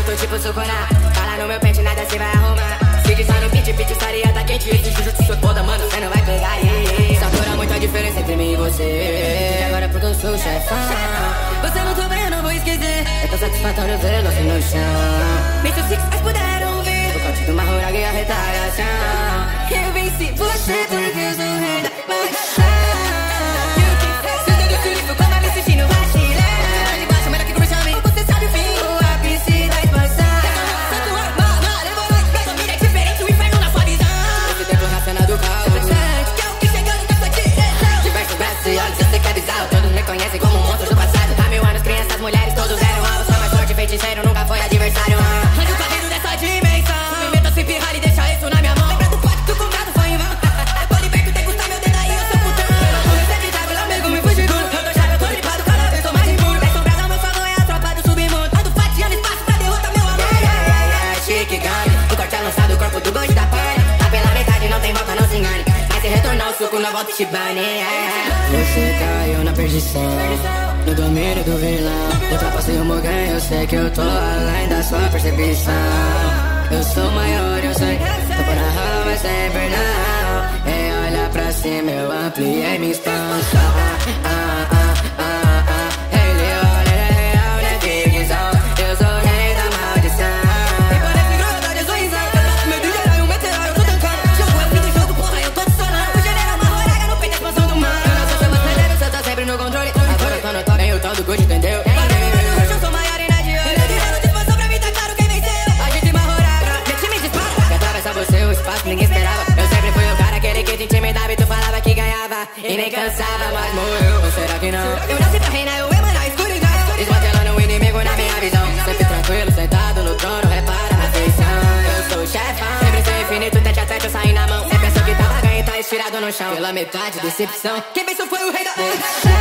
tô tipo Sukuna. Fala no meu pente, nada cê vai arrumar. Se diz no beat, estaria tá quente. Esse Jujutsu sou toda, mano, cê não vai pegar. Satura muito a diferença entre mim e você. E agora porque eu sou o chefão. Você não tá bem, eu não vou esquecer. É tão satisfatório ver você no chão. Mr. Six, mas puderam ver o corte do Mahorag e a retaliação. Eu venci você porque eu sou o rei da paixão. Todos me conhecem como um monstro do passado. Há 1000 anos, crianças, mulheres, todos eram alvos. Sou mais forte, feiticeiro, nunca foi adversário. Ande o carreiro dessa dimensão. Movimento se pirrar e deixa isso na minha mão. Lembra do pacto comprado, foi em vão. Depois de perto, tem que custar meu dedo aí, eu sou putão. Eu não sou aceitável, amigo, me fugi duro. Eu tô chave, eu tô gripado, cada vez tô mais impuro. 10 sombras, meu salão é a tropa do submundo. Ando fatiando espaço pra derrotar meu amor. Chique gangue, o corte é lançado, o corpo do gosto da pane. Tá pela metade, não tem volta, não se engane. Mas se retornar o suco, na volta e te bane. Você caiu na perdição, no domínio do vilão. Ultrapassei o Mugen, eu sei que eu tô além da sua percepção. Eu sou maior, eu sei, tô por na rala, mas sem perdão. E olha pra cima, eu ampliei minha expansão. Ele olha, ele é real, não é ficção. Eu sou o rei da maldição. E parece crueldade, eu sou risada. Meu DJ é um meteoro, eu tô tancando. Jogo é fim do jogo, porra, eu tô adicionando. O general Mahorag no peito, a expansão do mar. Eu não sou seu passageiro, você tá sempre no controle. Agora eu tô no top, nem o tal do good, entendeu? Eu sou maior e na de olho. Eu tirando disposição pra mim, tá claro quem venceu. A gente Mahorag, meu time dispara. Que atravessa você, o espaço ninguém esperava. Eu sempre fui o cara, aquele que te intimidava. E tu falava que ganhava e nem cansava, mas morreu. Ou será que não? Eu nasci pra reinar, eu emo na escuridão. Desmantelando o inimigo na minha visão. Sempre tranquilo, sentado no trono, repara na feição. Eu sou o chefão, sempre sou infinito, tete a tete, eu saí na mão. Você pensou que tava ganho e tá estirado no chão. Pela metade, decepção. Quem pensou foi o rei da paixão.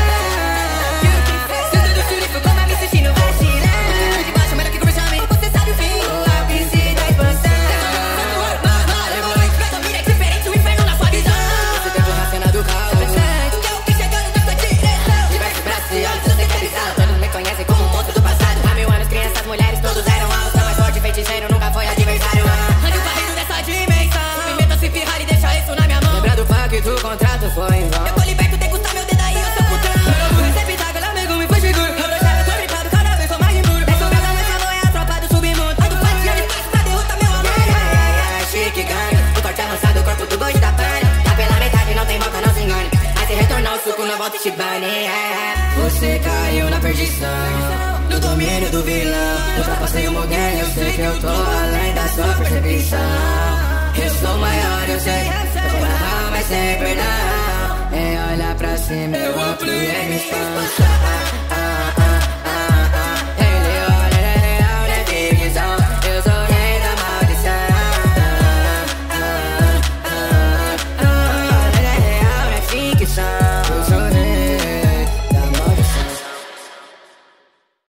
O contrato foi em vão. Eu tô liberto, tem que custar meu dedo aí, eu sou putão. Eu não recebi tago, amigo, me foi seguro. Eu tô chave, eu tô gripado, cada vez sou mais impuro. 10 sombras, meu salão é a tropa do submundo. Ando fatiando espaço pra derrotar meu amor. Chique gangue, o corte é lançado, o corpo do gosto da pane. Tá pela metade, não tem volta, não se engane. Mas se retornar o suco, não volta e te bane. Você caiu na perdição, no domínio do vilão. Ultrapassei o Mugen, eu sei que eu tô além da sua percepção. Eu sou maior, eu sei, tô na rama, mas sem perdão. E olha pra cima, eu ampliei minha expansão.